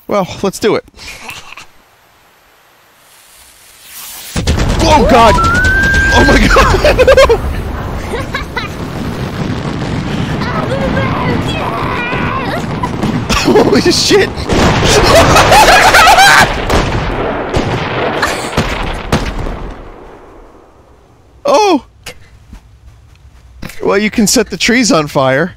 Well, let's do it. Oh God! Oh my God! Holy shit! Oh! Well, you can set the trees on fire.